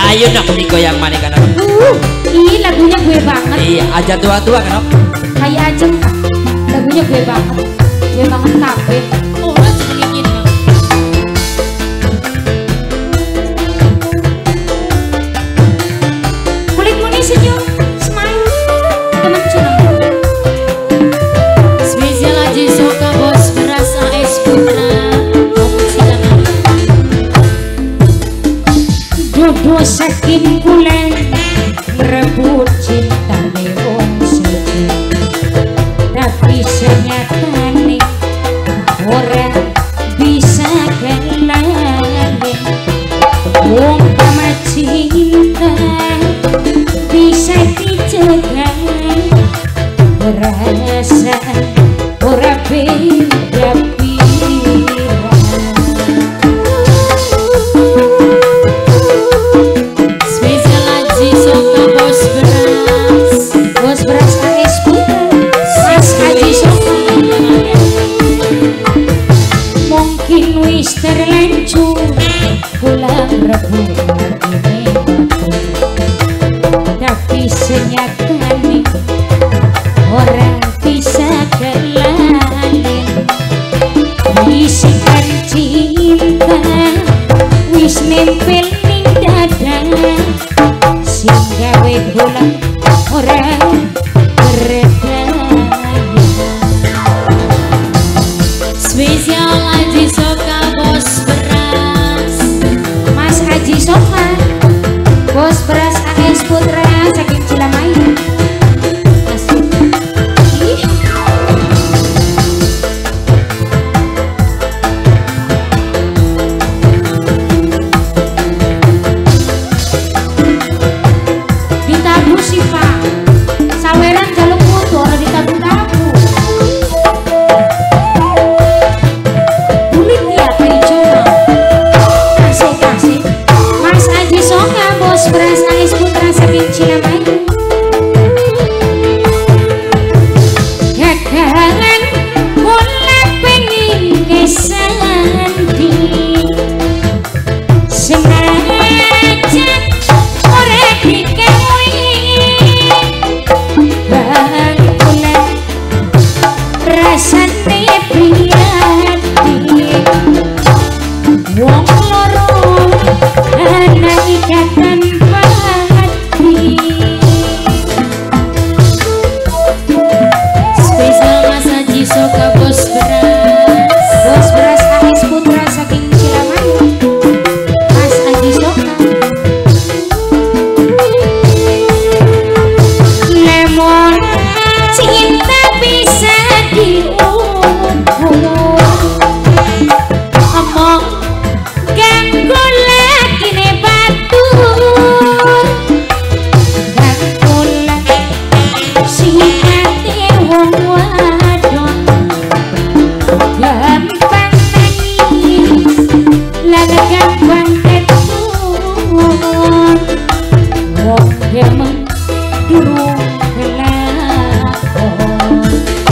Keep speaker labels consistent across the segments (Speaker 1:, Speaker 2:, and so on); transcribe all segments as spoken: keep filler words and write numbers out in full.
Speaker 1: Ayo dong digoyang mana kan?
Speaker 2: Uh, ih lagunya gue banget.
Speaker 1: Iya, aja tua-tua kan?
Speaker 2: Kayak aja lagunya gue banget. Gue banget kafe.
Speaker 3: Oh, lah sedikit bang.
Speaker 2: Kulit muni senyum, smile, teman curang.
Speaker 3: Spesial aja soka bos berasa es putra. Kamu silakan.
Speaker 2: Duduk saking kulen merebut cinta wong suci, tapi senyatane orang bisa kenalin. Wong pama cinta bisa dicegah, berasa ora beda pikiran.
Speaker 3: Spesial aja soka bos beras.
Speaker 2: Bos beras es putra, Mas Haji Soka. Mungkin wis terlanjur pulang rebut ini aku, tapi senyatane orang bisa kelalin. Bisikan cinta wis nempel ning dada, sing gawe kula orang berdaya.
Speaker 3: Spesial aja soka bos beras.
Speaker 2: Mas Haji Soka, bos beras A S Putra saking Cilamaya. Asik. Ih. Ditabu sih Pak, saweran jaluk mutu orang ditabu-tabu. Kulit ya kayak coba. Kasih kasih. Mas Haji Soka, bos beras A S Putra saking Cilamaya. Gagangan kula pengen kesanti, senajan ora dikewi. Bang kula rasane prihatin, wong loro ana ikatan hati.
Speaker 3: Spesial Mas Haji Soka bos beras.
Speaker 2: Bos beras A S Putra saking Cilamaya. Mas Haji Soka. Lemon cinta bisa diukur, omong ganggu lagi ne batur, ganggu lagi si hati wong wadon, gampang nangis lan gampang ketur, wong demeng durung kelakon.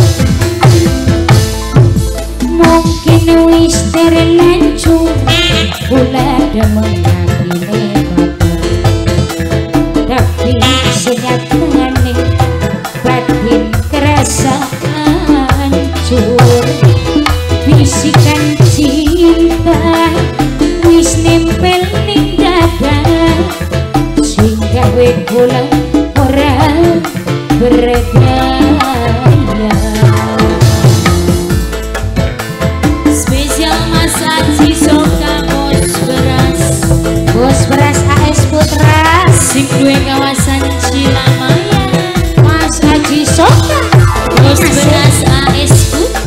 Speaker 2: Mungkin wis terlanjur kula demeng ngakine bapak, tapi senyatane batin kerasa hancur. Bisikan cinta wis nempel ning dada, sing gawe kula ora berdaya.
Speaker 3: Spesial Mas Haji Soka bos beras.
Speaker 2: Bos beras A S Putra,
Speaker 3: Sing duwe kawasan Cilamaya.
Speaker 2: Mas Haji Soka.
Speaker 3: Bos beras A S Putra.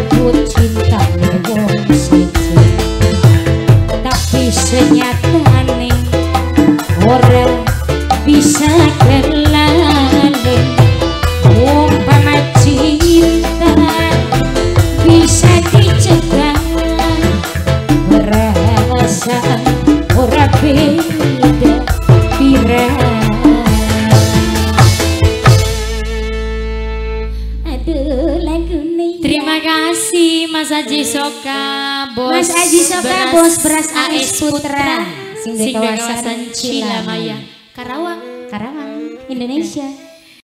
Speaker 2: merebut cinta wong siji, tapi senyatane ora bisa kelale. Umpama cinta bisa dicegah, perasaan ora beda pirang. Aduh lagu nih.
Speaker 3: Terima kasih Mas Aji Soka, Bos
Speaker 2: Mas Aji Soka, Bos Beras A S Putra,
Speaker 3: sing di kawasan Cilamaya,
Speaker 2: Karawang, Karawang, Indonesia.